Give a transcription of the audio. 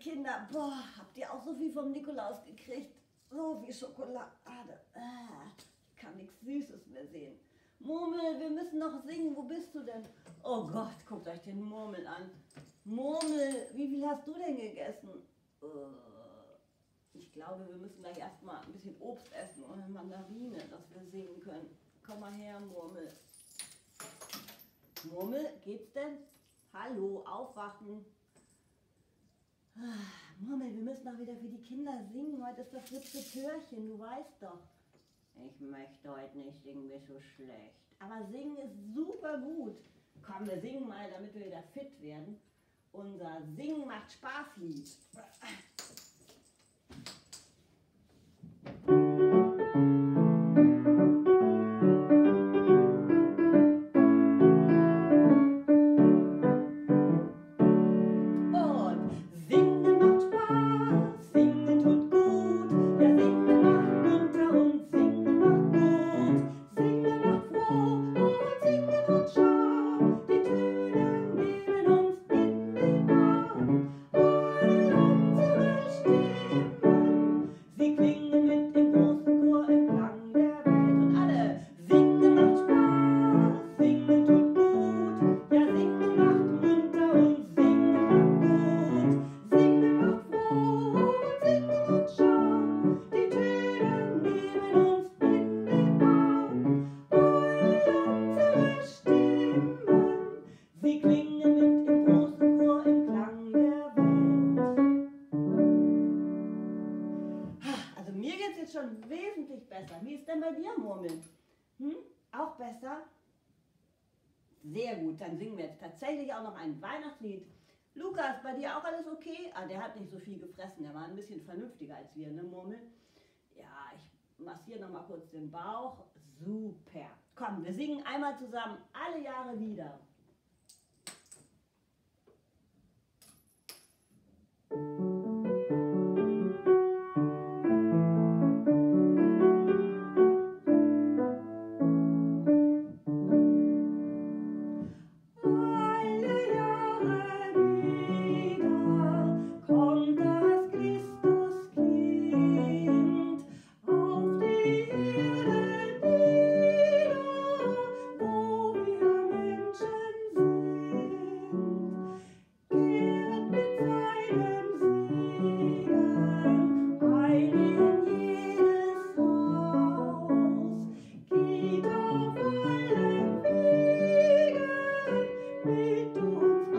Kinder, boah, habt ihr auch so viel vom Nikolaus gekriegt? So viel Schokolade. Ich kann nichts Süßes mehr sehen. Murmel, wir müssen noch singen. Wo bist du denn? Oh Gott, guckt euch den Murmel an. Murmel, wie viel hast du denn gegessen? Ich glaube, wir müssen gleich erstmal ein bisschen Obst essen und eine Mandarine, dass wir singen können. Komm mal her, Murmel. Murmel, geht's denn? Hallo, aufwachen. Murmel, wir müssen auch wieder für die Kinder singen. Heute ist das letzte Türchen, du weißt doch. Ich möchte heute nicht singen, mir ist so schlecht. Aber singen ist super gut. Komm, wir singen mal, damit wir wieder fit werden. Unser Singen macht Spaß-Lied. Schon wesentlich besser. Wie ist denn bei dir, Murmel? Auch besser? Sehr gut, dann singen wir jetzt tatsächlich auch noch ein Weihnachtslied. Lukas, bei dir auch alles okay? Der hat nicht so viel gefressen, der war ein bisschen vernünftiger als wir, ne, Murmel? Ja, ich massiere noch mal kurz den Bauch. Super. Komm, wir singen einmal zusammen, alle Jahre wieder. Mit uns